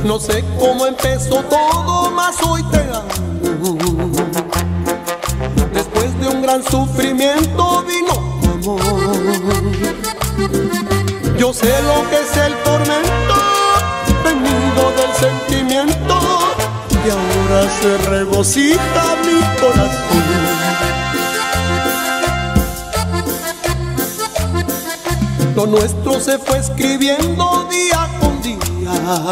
No sé cómo empezó todo, mas hoy te amo. Después de un gran sufrimiento vino tu amor. Yo sé lo que es el tormento venido del sentimiento, y ahora se regocija mi corazón. Lo nuestro se fue escribiendo día con día,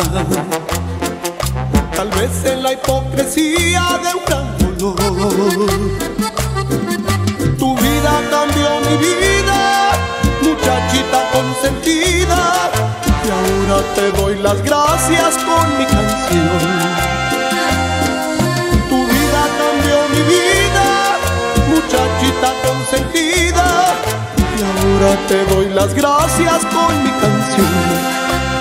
tal vez en la hipocresía de un gran dolor. Tu vida cambió mi vida, muchachita consentida, y ahora te doy las gracias con mi canción. Tu vida cambió mi vida, muchachita consentida, y ahora te doy las gracias con mi canción.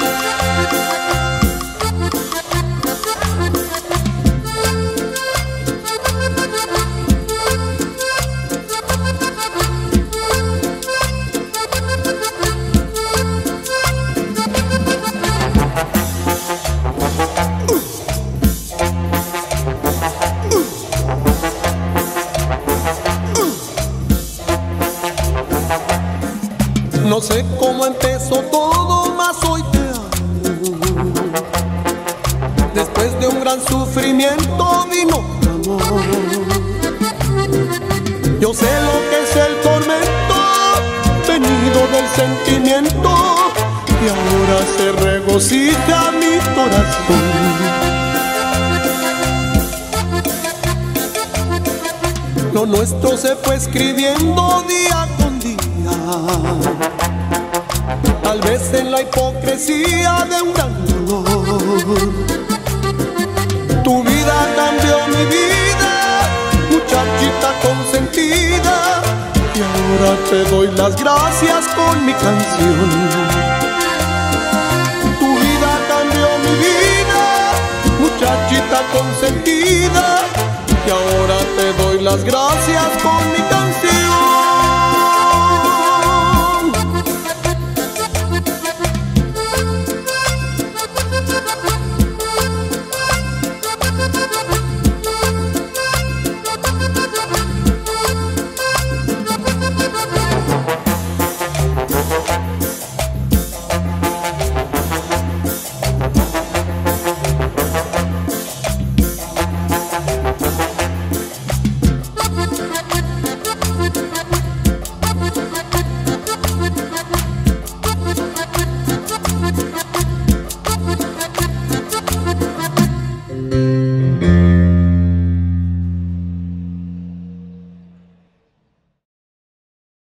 No sé cómo empezó todo, mas hoy te amo. Después de un gran sufrimiento vino tu amor. Yo sé lo que es el tormento venido del sentimiento, y ahora se regocija mi corazón. Lo nuestro se fue escribiendo día con día, tal vez en la hipocresía de un gran dolor. Tu vida cambió mi vida, muchachita consentida, y ahora te doy las gracias con mi canción. Tu vida cambió mi vida, muchachita consentida, y ahora te doy las gracias con mi canción.